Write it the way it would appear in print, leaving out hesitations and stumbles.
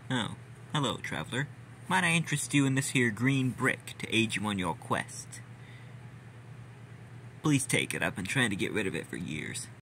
Oh, hello, traveler. Might I interest you in this here green brick to aid you on your quest? Please take it. I've been trying to get rid of it for years.